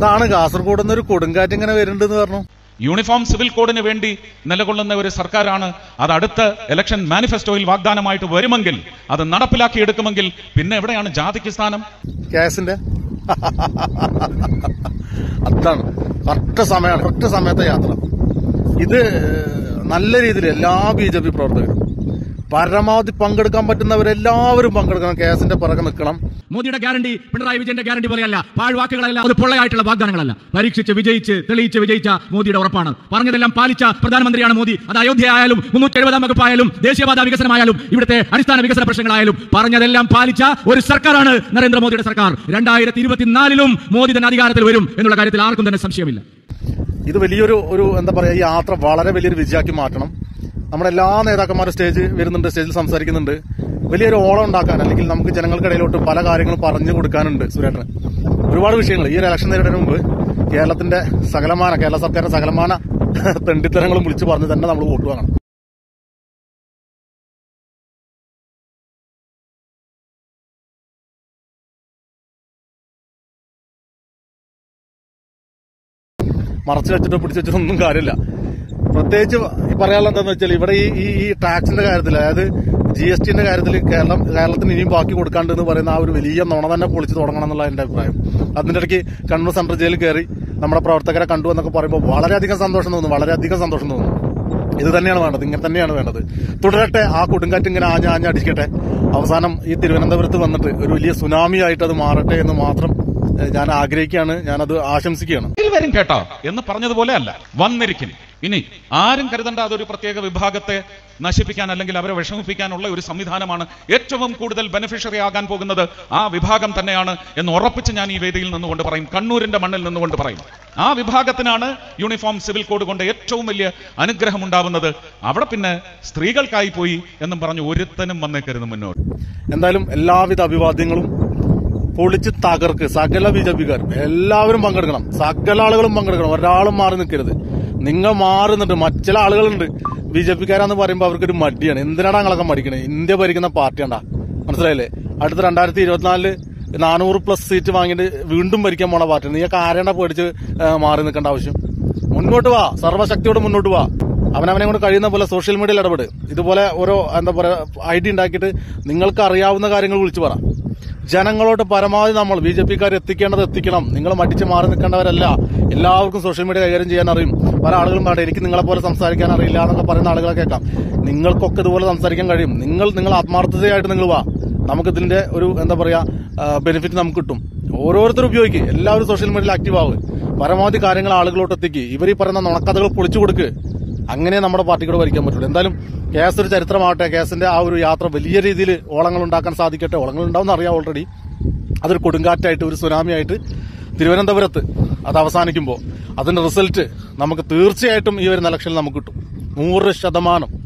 എന്താണ് കാസർഗോഡ് നിന്നൊരു കൊടുങ്കാറ്റ് ഇങ്ങനെ വരുന്നുണ്ടെന്ന് പറഞ്ഞു? യൂണിഫോം സിവിൽ കോഡിന് വേണ്ടി നിലകൊള്ളുന്ന ഒരു സർക്കാരാണ്. അത് അടുത്ത ഇലക്ഷൻ മാനിഫെസ്റ്റോയിൽ വാഗ്ദാനമായിട്ട് വരുമെങ്കിൽ, അത് നടപ്പിലാക്കിയെടുക്കുമെങ്കിൽ പിന്നെ എവിടെയാണ് ജാതിക്ക് സ്ഥാനം? കേസിന്റെ അതാണ് കറക്റ്റ് സമയത്തെ യാത്ര. ഇത് നല്ല രീതിയിൽ എല്ലാ BJP പ്രവർത്തകരും പരമാവധി പങ്കെടുക്കാൻ പറ്റുന്നവരെല്ലാവരും പങ്കെടുക്കണം. കേസിന്റെ പിറകെ നിൽക്കണം. മോദിയുടെ ഗ്യാരണ്ടി പിണറായി വിജയന്റെ ഗ്യാരണ്ടി പോലെയല്ല, പാഴ്വാക്കുകളല്ല, അത് പൊള്ളയായിട്ടുള്ള വാഗ്ദാനങ്ങളല്ല. പരീക്ഷിച്ച് തെളിയിച്ച് വിജയിച്ച മോദിയുടെ ഉറപ്പാണ്. പറഞ്ഞതെല്ലാം പാലിച്ച പ്രധാനമന്ത്രിയാണ് മോദി. അത് അയോധ്യ ആയാലും 370 വകുപ്പായാലും ദേശീയപാത വികസനമായാലും ഇവിടുത്തെ അടിസ്ഥാന വികസന പ്രശ്നങ്ങളായാലും പറഞ്ഞതെല്ലാം പാലിച്ച ഒരു സർക്കാരാണ് നരേന്ദ്രമോദിയുടെ സർക്കാർ. 2024 മോദി തന്നെ അധികാരത്തിൽ വരും എന്നുള്ള കാര്യത്തിൽ ആർക്കും തന്നെ സംശയമില്ല. ഇത് വലിയൊരു എന്താ പറയാ, ഈ യാത്ര വളരെ വലിയൊരു വിജയമാക്കി മാറ്റണം. നമ്മുടെ എല്ലാ നേതാക്കന്മാരും സ്റ്റേജിൽ സംസാരിക്കുന്നുണ്ട്. വലിയൊരു ഓളം ഉണ്ടാക്കാൻ, അല്ലെങ്കിൽ നമുക്ക് ജനങ്ങൾക്കിടയിലോട്ട് പല കാര്യങ്ങളും പറഞ്ഞു കൊടുക്കാനുണ്ട് സുരേട്ടന്. ഒരുപാട് വിഷയങ്ങൾ ഈ ഒരു ഇലക്ഷൻ നേരിടുന്നതിന് മുമ്പ് കേരള സർക്കാരിന്റെ സകലമാന തെണ്ടിത്തരങ്ങളും വിളിച്ചു പറഞ്ഞ് തന്നെ നമ്മൾ വോട്ട് വാങ്ങണം. മറച്ചു വെച്ചിട്ടോ പിടിച്ചു വെച്ചിട്ടോ ഒന്നും കാര്യമില്ല. പ്രത്യേകിച്ച് പറയാനുള്ള എന്താന്ന് വെച്ചാൽ, ഇവിടെ ഈ ടാക്സിന്റെ കാര്യത്തിൽ, അതായത് GSTന്റെ കാര്യത്തിൽ കേരളത്തിന് ഇനിയും ബാക്കി കൊടുക്കാണ്ടെന്ന് പറയുന്ന ആ ഒരു വലിയ നുണ തന്നെ പൊളിച്ചു തുടങ്ങണം എന്നുള്ള എന്റെ അഭിപ്രായം. അതിന്റെ ഇടയ്ക്ക് കണ്ണൂർ സെൻട്രൽ ജയിലിൽ കയറി നമ്മുടെ പ്രവർത്തകരെ കണ്ടു എന്നൊക്കെ പറയുമ്പോൾ വളരെയധികം സന്തോഷം തോന്നുന്നു. ഇത് തന്നെയാണ് വേണ്ടത്, ഇങ്ങനെ തന്നെയാണ് വേണ്ടത്. തുടരട്ടെ, ആ കൊടുങ്കാറ്റ് ഇങ്ങനെ ആഞ്ഞടിക്കട്ടെ. അവസാനം ഈ തിരുവനന്തപുരത്ത് വന്നിട്ട് ഒരു വലിയ സുനാമി ആയിട്ട് അത് മാറട്ടെ എന്ന് മാത്രം ഞാൻ ആഗ്രഹിക്കുകയാണ്, ഞാനത് ആശംസിക്കുകയാണ്. വരും കേട്ടോ എന്ന് പറഞ്ഞതുപോലെ അല്ല, വന്നിരിക്കും. ഇനി ആരും കരുതണ്ട അതൊരു പ്രത്യേക വിഭാഗത്തെ നശിപ്പിക്കാൻ അല്ലെങ്കിൽ അവരെ വിഷമിപ്പിക്കാനുള്ള ഒരു സംവിധാനമാണ്. ഏറ്റവും കൂടുതൽ ബെനിഫിഷ്യറി ആകാൻ പോകുന്നത് ആ വിഭാഗം തന്നെയാണ് എന്ന് ഉറപ്പിച്ച് ഞാൻ ഈ വേദിയിൽ നിന്നുകൊണ്ട് പറയും, കണ്ണൂരിന്റെ മണ്ണിൽ നിന്നുകൊണ്ട് പറയും. ആ വിഭാഗത്തിനാണ് യൂണിഫോം സിവിൽ കോഡ് കൊണ്ട് ഏറ്റവും വലിയ അനുഗ്രഹം ഉണ്ടാവുന്നത്. അവിടെ പിന്നെ സ്ത്രീകൾക്കായി പോയി എന്നും പറഞ്ഞ് ഒരുത്തനും വന്നേക്കരുത് മുന്നോട്ട്. എന്തായാലും എല്ലാവിധ അഭിവാദ്യങ്ങളും. പൊളിച്ച് തകർക്ക് സകല BJPക്കാരും എല്ലാവരും പങ്കെടുക്കണം, സകല ആളുകളും പങ്കെടുക്കണം. ഒരാളും മാറി നിൽക്കരുത്. നിങ്ങൾ മാറി നിന്നിട്ട് മറ്റുള്ള ആളുകളുണ്ട് BJPക്കാരാന്ന് പറയുമ്പോൾ അവർക്കൊരു മടിയാണ്. എന്തിനാണ് ഞങ്ങളൊക്കെ മടിക്കണേ? ഇന്ത്യ ഭരിക്കുന്ന പാർട്ടിയാണ്ടാ, മനസ്സിലായില്ലേ? അടുത്ത 2024 400+ സീറ്റ് വാങ്ങിയിട്ട് വീണ്ടും ഭരിക്കാൻ പോണ പാർട്ടിയാണ്. നീയൊക്കെ ആരെയാ പേടിച്ച് മാറി നിൽക്കേണ്ട ആവശ്യം? മുന്നോട്ട് വാ, സർവ്വശക്തിയോട് മുന്നോട്ട് വാ. അവനവനെ കൊണ്ട് കഴിയുന്ന പോലെ സോഷ്യൽ മീഡിയയിൽ ഇടപെട്. ഇതുപോലെ ഓരോ എന്താ പറയാ ഐഡിയ ഉണ്ടാക്കിയിട്ട് നിങ്ങൾക്ക് അറിയാവുന്ന കാര്യങ്ങൾ വിളിച്ചു പറ. ജനങ്ങളോട് പരമാവധി നമ്മൾ BJPക്കാർ എത്തിക്കണം. നിങ്ങൾ മടിച്ച് മാറി നിൽക്കേണ്ടവരല്ല. എല്ലാവർക്കും സോഷ്യൽ മീഡിയ കൈകാര്യം ചെയ്യാൻ അറിയും. പല ആളുകളും പറയും എനിക്ക് നിങ്ങളെ പോലെ സംസാരിക്കാൻ അറിയില്ല എന്നൊക്കെ പറയുന്ന ആളുകളെ കേൾക്കാം. നിങ്ങൾക്കൊക്കെ ഇതുപോലെ സംസാരിക്കാൻ കഴിയും. നിങ്ങൾ ആത്മാർത്ഥതയായിട്ട് നിങ്ങൾ വാ. നമുക്കിതിന്റെ ഒരു എന്താ പറയാ ബെനിഫിറ്റ് നമുക്ക് കിട്ടും. ഓരോരുത്തരും ഉപയോഗിക്കുക. എല്ലാവരും സോഷ്യൽ മീഡിയയിൽ ആക്റ്റീവ് ആവുക. പരമാവധി കാര്യങ്ങൾ ആളുകളോട്ട് എത്തിക്കുക. ഇവർ ഈ പറയുന്ന നുണക്കഥകൾ പൊളിച്ചു കൊടുക്കുക. അങ്ങനെ നമ്മുടെ പാർട്ടിക്കൂടെ ഭരിക്കാൻ പറ്റുള്ളൂ. എന്തായാലും കേസ് ഒരു ചരിത്രമാവട്ടെ. കേസിന്റെ ആ ഒരു യാത്ര വലിയ രീതിയിൽ ഓളങ്ങൾ ഉണ്ടാക്കാൻ സാധിക്കട്ടെ. ഓളങ്ങൾ ഉണ്ടാവുമെന്ന് അറിയാം ഓൾറെഡി. അതൊരു കൊടുങ്കാറ്റായിട്ട്, ഒരു സുനാമി ആയിട്ട് തിരുവനന്തപുരത്ത് അത് അവസാനിക്കുമ്പോൾ അതിന്റെ റിസൾട്ട് നമുക്ക് തീർച്ചയായിട്ടും ഈ വരുന്ന ഇലക്ഷനിൽ നമുക്ക് കിട്ടും. 100%.